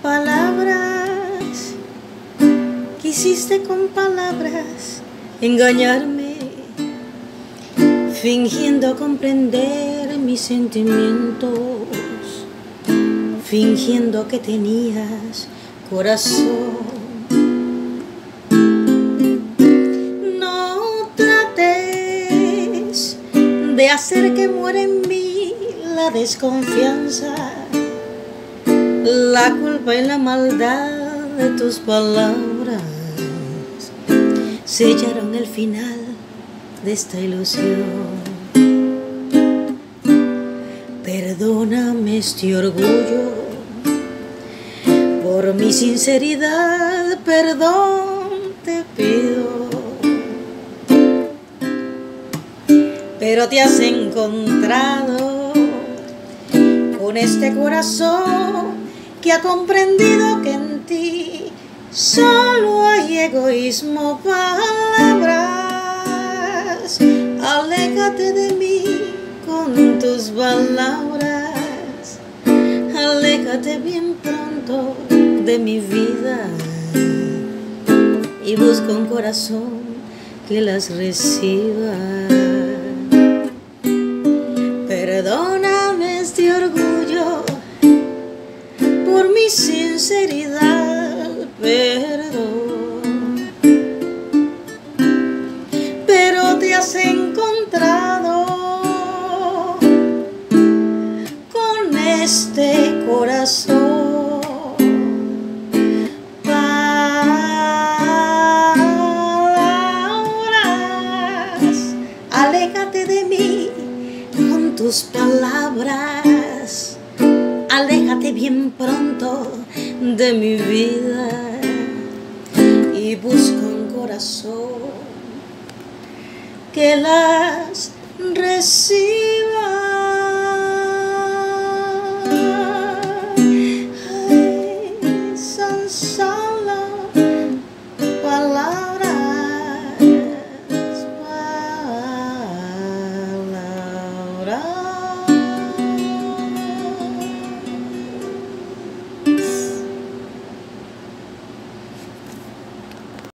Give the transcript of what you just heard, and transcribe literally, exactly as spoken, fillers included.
palabras, quisiste con palabras engañarme, fingiendo comprender mis sentimientos, fingiendo que tenías corazón. No trates de hacer que muera en mí la desconfianza, la culpa y la maldad de tus palabras sellaron el final de esta ilusión. Perdóname este orgullo por mi sinceridad, perdón te pido. Pero te has encontrado con este corazón que ha comprendido que en ti solo hay egoísmo. Palabras, aléjate de mí con tus palabras, aléjate bien pronto de mi vida y busca un corazón que las reciba. Perdóname este orgullo por mi sinceridad, perdón. Pero te has encontrado con este corazón. Palabras, aléjate de mí con tus palabras, aléjate bien pronto de mi vida y busca un corazón que las reciba. Ay, son solo palabras, palabras.